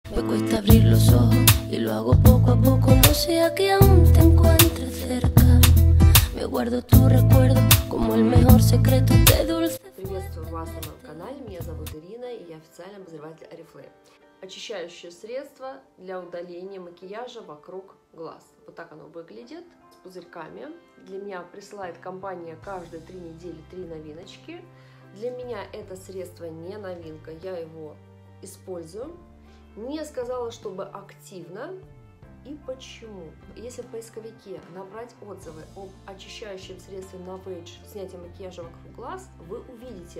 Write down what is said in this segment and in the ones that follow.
Me cuesta abrir los ojos y lo hago poco a poco. No sea que aún te encuentres cerca. Me guardo tu recuerdo como el mejor secreto de dulce. Приветствую вас на моем канале, меня зовут Ирина, и я официальный обозреватель Oriflame. Очищающее средство для удаления макияжа вокруг глаз. Вот так оно выглядит, с пузырьками. Для меня присылает компания каждые 3 недели 3 новиночки. Для меня это средство не новинка, я его использую. Не сказала, чтобы активно. И почему? Если в поисковике набрать отзывы об очищающем средстве Novage снятия макияжа вокруг глаз, вы увидите,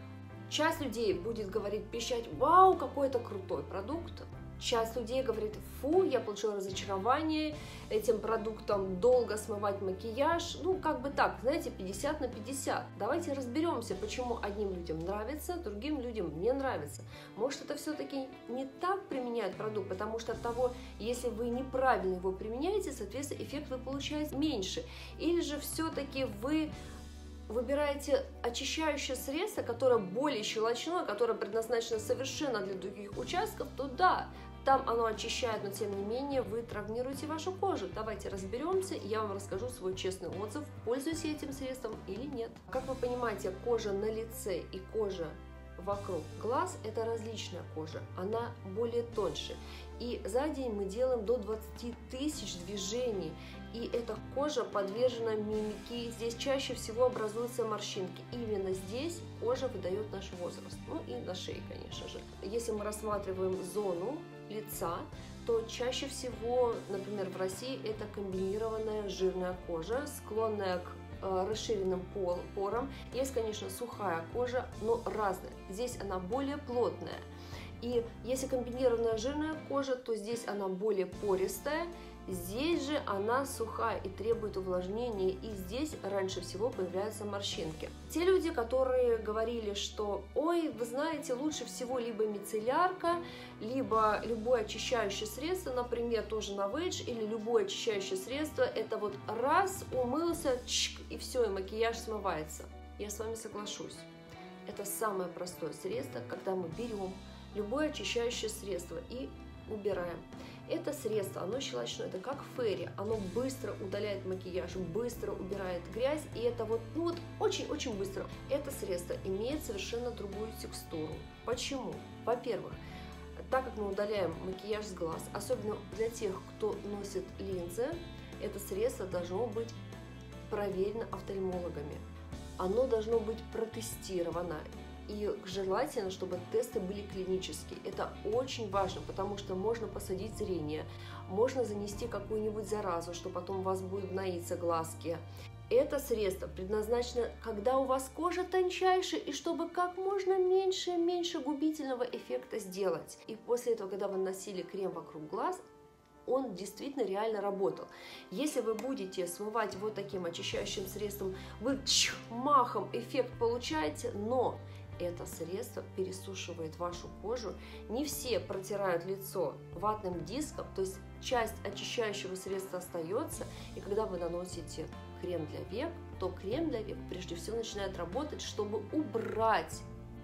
часть людей будет говорить, пищать: вау, какой это крутой продукт. Часть людей говорит: фу, я получила разочарование, этим продуктом долго смывать макияж. Ну, как бы так, знаете, 50 на 50. Давайте разберемся, почему одним людям нравится, другим людям не нравится. Может, это все-таки не так применяет продукт, потому что от того, если вы неправильно его применяете, соответственно, эффект вы получаете меньше. Или же все-таки вы выбираете очищающее средство, которое более щелочное, которое предназначено совершенно для других участков, то да, там оно очищает, но тем не менее вы травмируете вашу кожу. Давайте разберемся, и я вам расскажу свой честный отзыв, пользуюсь я этим средством или нет. Как вы понимаете, кожа на лице и кожа вокруг глаз – это различная кожа, она более тоньше. И за день мы делаем до 20 тысяч движений, и эта кожа подвержена мимике. Здесь чаще всего образуются морщинки. Именно здесь кожа выдает наш возраст, ну и на шее, конечно же. Если мы рассматриваем зону лица, то чаще всего, например, в России это комбинированная жирная кожа, склонная к расширенным порам. Есть, конечно, сухая кожа, но разная. Здесь она более плотная. И если комбинированная жирная кожа, то здесь она более пористая. Здесь же она сухая и требует увлажнения, и здесь раньше всего появляются морщинки. Те люди, которые говорили, что ой, вы знаете, лучше всего либо мицеллярка, либо любое очищающее средство, например, тоже Novage, или любое очищающее средство, это вот раз, умылся, чик, и все, и макияж смывается. Я с вами соглашусь. Это самое простое средство, когда мы берем любое очищающее средство и убираем. Это средство, оно щелочное, это как фейри, оно быстро удаляет макияж, быстро убирает грязь, и это вот очень-очень быстро. Это средство имеет совершенно другую текстуру. Почему? Во-первых, так как мы удаляем макияж с глаз, особенно для тех, кто носит линзы, это средство должно быть проверено офтальмологами. Оно должно быть протестировано. И желательно, чтобы тесты были клинические. Это очень важно, потому что можно посадить зрение, можно занести какую-нибудь заразу, что потом у вас будут гноиться глазки. Это средство предназначено, когда у вас кожа тончайшая, и чтобы как можно меньше губительного эффекта сделать. И после этого, когда вы наносили крем вокруг глаз, он действительно реально работал. Если вы будете смывать вот таким очищающим средством, вы махом эффект получаете, но это средство пересушивает вашу кожу. Не все протирают лицо ватным диском, то есть часть очищающего средства остается, и когда вы наносите крем для век, то крем для век прежде всего начинает работать, чтобы убрать,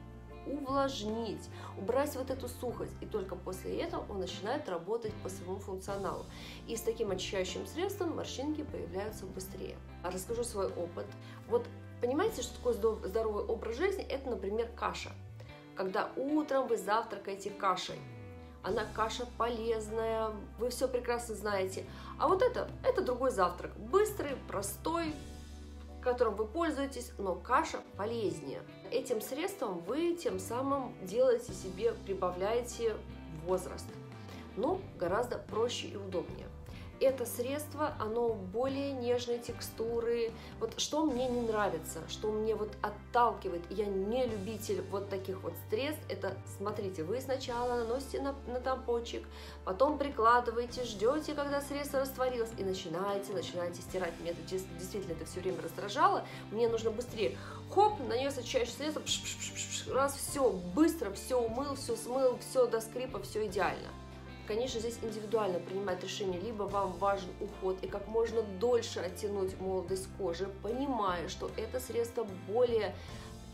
увлажнить, убрать вот эту сухость, и только после этого он начинает работать по своему функционалу. И с таким очищающим средством морщинки появляются быстрее. Расскажу свой опыт. Вот понимаете, что такое здоровый образ жизни? Это, например, каша. Когда утром вы завтракаете кашей. Она каша полезная, вы все прекрасно знаете. А вот это другой завтрак. Быстрый, простой, которым вы пользуетесь, но каша полезнее. Этим средством вы тем самым делаете себе, прибавляете возраст. Но гораздо проще и удобнее. Это средство, оно более нежной текстуры. Вот что мне не нравится, что мне вот отталкивает, я не любитель вот таких вот средств, это, смотрите, вы сначала наносите на тампончик, потом прикладываете, ждете, когда средство растворилось, и начинаете стирать. Меня это действительно это все время раздражало, мне нужно быстрее. Хоп, нанес очищающее средство, раз, все, быстро, все умыл, все смыл, все до скрипа, все идеально. Конечно, здесь индивидуально принимать решение, либо вам важен уход и как можно дольше оттянуть молодость кожи, понимая, что это средство более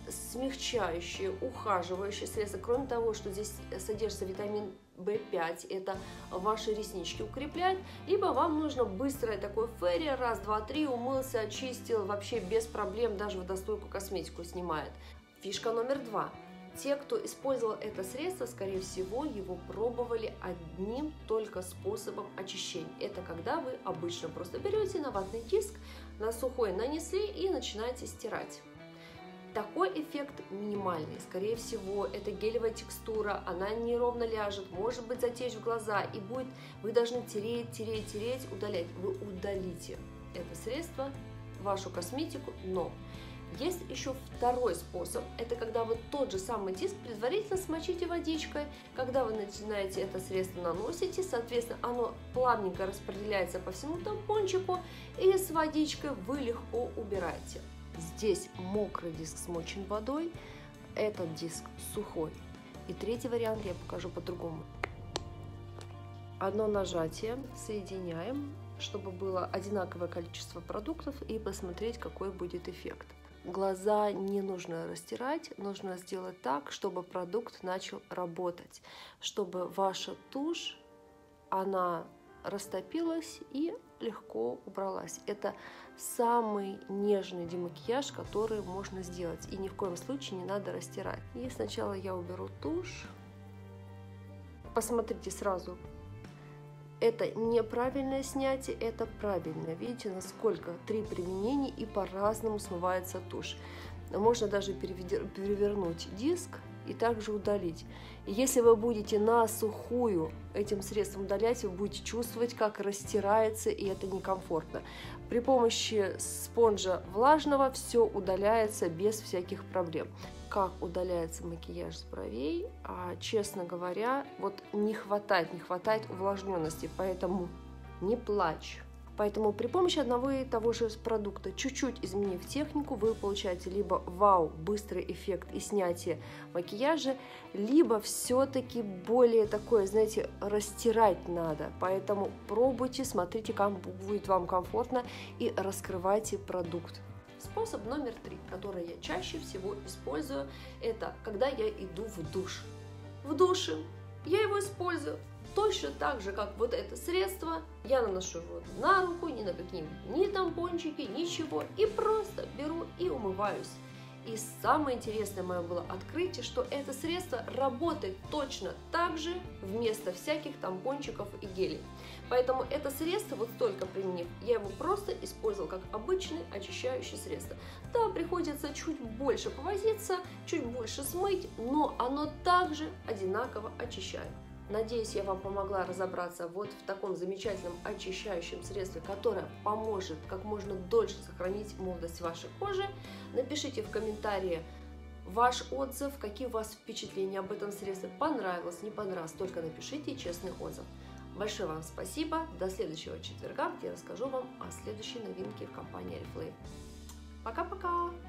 смягчающее, ухаживающее средство. Кроме того, что здесь содержится витамин В5, это ваши реснички укрепляет, либо вам нужно быстрое такое ферри, раз, два, три, умылся, очистил, вообще без проблем, даже водостойкую косметику снимает. Фишка номер 2. Те, кто использовал это средство, скорее всего, его пробовали одним только способом очищения. Это когда вы обычно просто берете на ватный диск, на сухой нанесли и начинаете стирать. Такой эффект минимальный. Скорее всего, это гелевая текстура, она неровно ляжет, может быть затечь в глаза, и будет, вы должны тереть, удалять. Вы удалите это средство, вашу косметику, но есть еще второй способ. Это когда вы тот же самый диск предварительно смочите водичкой. Когда вы начинаете это средство наносите, соответственно, оно плавненько распределяется по всему тампончику, и с водичкой вы легко убираете. Здесь мокрый диск смочен водой, этот диск сухой. И третий вариант я покажу по-другому. Одно нажатие, соединяем, чтобы было одинаковое количество продуктов, и посмотреть, какой будет эффект. Глаза не нужно растирать, нужно сделать так, чтобы продукт начал работать, чтобы ваша тушь, она растопилась и легко убралась. Это самый нежный демакияж, который можно сделать, и ни в коем случае не надо растирать. И сначала я уберу тушь. Посмотрите сразу. Это неправильное снятие, это правильное. Видите, насколько 3 применения, и по-разному смывается тушь. Можно даже перевернуть диск и также удалить. И если вы будете на сухую этим средством удалять, вы будете чувствовать, как растирается, и это некомфортно. При помощи спонжа влажного все удаляется без всяких проблем. Как удаляется макияж с бровей, честно говоря, вот не хватает увлажненности, поэтому не плачь. Поэтому при помощи одного и того же продукта, чуть-чуть изменив технику, вы получаете либо вау, быстрый эффект и снятие макияжа, либо все-таки более такое, знаете, растирать надо. Поэтому пробуйте, смотрите, как будет вам комфортно, и раскрывайте продукт. Способ номер 3, который я чаще всего использую, это когда я иду в душ. В душе я его использую точно так же, как вот это средство. Я наношу его на руку, ни на какие-нибудь ни тампончики, ничего, и просто беру и умываюсь. И самое интересное мое было открытие, что это средство работает точно так же вместо всяких тампончиков и гелей. Поэтому это средство, вот столько применив, я его просто использовал как обычное очищающее средство. Да, приходится чуть больше повозиться, чуть больше смыть, но оно также одинаково очищает. Надеюсь, я вам помогла разобраться вот в таком замечательном очищающем средстве, которое поможет как можно дольше сохранить молодость вашей кожи. Напишите в комментарии ваш отзыв, какие у вас впечатления об этом средстве, понравилось, не понравилось, только напишите честный отзыв. Большое вам спасибо, до следующего четверга, где я расскажу вам о следующей новинке в компании Oriflame. Пока-пока!